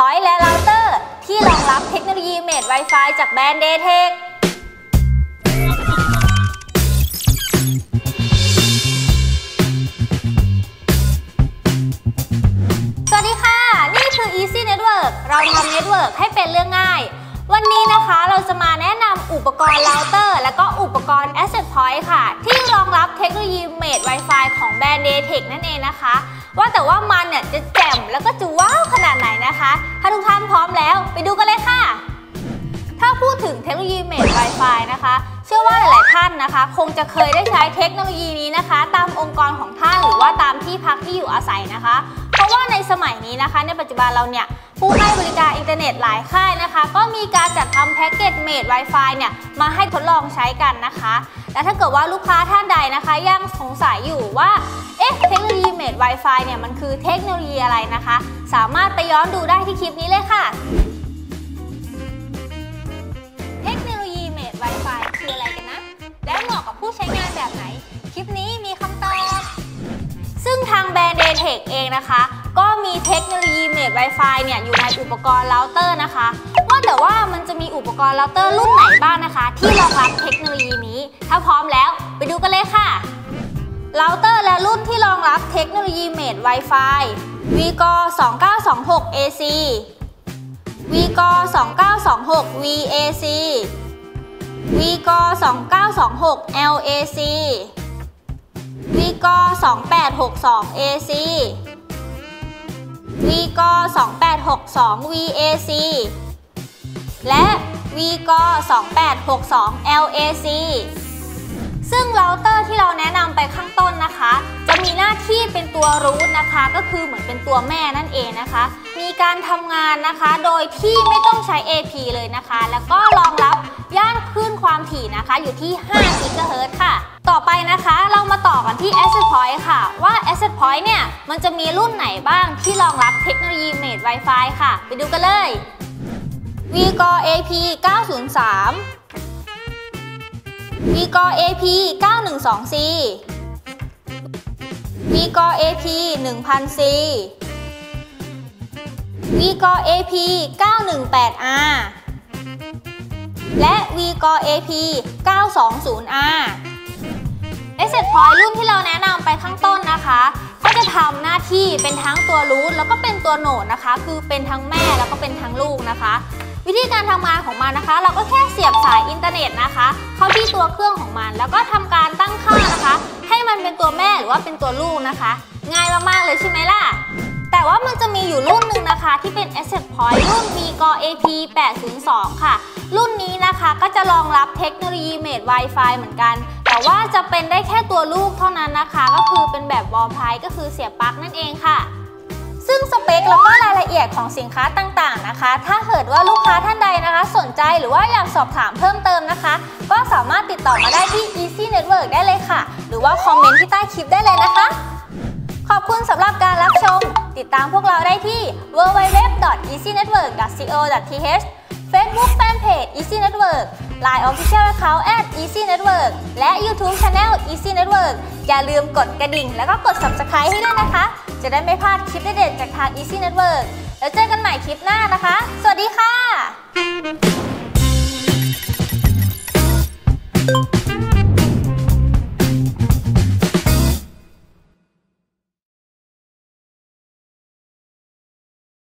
Point และ Router ที่รองรับเทคโนโลยี Made Wi-Fi จากแบรนด์ Datec สวัสดีค่ะนี่คือ Easy Network เราทำ Network ให้เป็นเรื่องง่ายวันนี้นะคะเราจะมาแนะนำอุปกรณ์ Router และก็อุปกรณ์ Access Point ค่ะที่รองรับเทคโนโลยี Made Wi-Fi ของแบรนด์ Datec นั่นเองนะคะว่าแต่ว่ามันเนี่ยจะแจ่มแล้วก็จะว้าวขนาดไหนนะคะถ้าทุกท่านพร้อมแล้วไปดูกันเลยค่ะถ้าพูดถึงเทคโนโลยี Made Wi-Fi นะคะเชื่อว่าหลายๆท่านนะคะคงจะเคยได้ใช้เทคโนโลยีนี้นะคะตามองค์กรของท่านหรือว่าตามที่พักที่อยู่อาศัยนะคะเพราะว่าในสมัยนี้นะคะในปัจจุบันเราเนี่ยผู้ให้บริการอินเทอร์เน็ตหลายค่ายนะคะก็มีการจัดทำแพ็กเกจ Made Wi-Fi เนี่ยมาให้ทดลองใช้กันนะคะและถ้าเกิดว่าลูกค้าท่านใดนะคะยังสงสัยอยู่ว่าเทคโนโลยี Made Wi-Fi เนี่ยมันคือเทคโนโลยีอะไรนะคะสามารถไปย้อนดูได้ที่คลิปนี้เลยค่ะเทคโนโลยี Made Wi-Fi คืออะไรกันนะและเหมาะกับผู้ใช้งานแบบไหนคลิปนี้มีคำตอบซึ่งทางแบรนด์ Datec เองนะคะก็มีเทคโนโลยี Made Wi-Fi เนี่ยอยู่ในอุปกรณ์ Router นะคะว่าแต่ว่ามันจะมีอุปกรณ์ Router รุ่นไหนบ้างนะคะที่รองรับเทคโนโลยีนี้ถ้าพร้อมแล้วไปดูกันเลยค่ะRouter และรุ่นที่รองรับเทคโนโลยี Made Wi-Fi Vigo 2926 AC Vigo 2926 VAC Vigo 2926 LAC Vigo 2862 AC Vigo 2862 VAC และ Vigo 2862 LACซึ่งเราเตอร์ที่เราแนะนำไปข้างต้นนะคะจะมีหน้าที่เป็นตัวรูทนะคะก็คือเหมือนเป็นตัวแม่นั่นเองนะคะมีการทำงานนะคะโดยที่ไม่ต้องใช้ AP เลยนะคะแล้วก็รองรับย่านคลื่นความถี่นะคะอยู่ที่5 GHz ค่ะต่อไปนะคะเรามาต่อกันที่ Access Point ค่ะว่า Access Point เนี่ยมันจะมีรุ่นไหนบ้างที่รองรับเทคโนโลยี Made Wi-Fi ค่ะไปดูกันเลย Vigo AP 903 Vigo AP 912C Vigo AP 1000C Vigo AP 918R และ Vigo AP 920R Access Point รุ่นที่เราแนะนำไปข้างต้นนะคะก็จะทำหน้าที่เป็นทั้งตัวรูทแล้วก็เป็นตัวโหนดนะคะคือเป็นทั้งแม่แล้วก็เป็นทั้งลูกนะคะวิธีการทำงานของมันนะคะเราก็แค่เสียบสายอินเทอร์เน็ตนะคะเข้าที่ตัวเครื่องของมันแล้วก็ทำการตั้งค่านะคะให้มันเป็นตัวแม่หรือว่าเป็นตัวลูกนะคะง่ายมากๆเลยใช่ไหมล่ะแต่ว่ามันจะมีอยู่รุ่นหนึ่งนะคะที่เป็น Access Point รุ่น Vigo AP 802 ค่ะรุ่นนี้นะคะก็จะรองรับเทคโนโลยี Made Wi-Fi เหมือนกันแต่ว่าจะเป็นได้แค่ตัวลูกเท่านั้นนะคะก็คือเป็นแบบ Wall Plug ก็คือเสียบปลั๊กนั่นเองค่ะซึ่งสเปคแล้วก็รายละเอียดของสินค้าต่างๆนะคะถ้าเกิดว่าลูกค้าท่านใดนะคะสนใจหรือว่าอยากสอบถามเพิ่มเติมนะคะก็สามารถติดต่อมาได้ที่ Easy Network ได้เลยค่ะหรือว่าคอมเมนต์ที่ใต้คลิปได้เลยนะคะขอบคุณสำหรับการรับชมติดตามพวกเราได้ที่ www.easynetwork.co.th Facebook Fanpage Easy Network Line Official Account @EasyNetwork และ YouTube Channel Easy Network อย่าลืมกดกระดิ่งแล้วก็กด Subscribe ให้ด้วยนะคะจะได้ไม่พลาดคลิปเด็ดๆจากทาง Easy Network แล้วเจอกันใหม่คลิปหน้านะคะสวัสดีค่ะ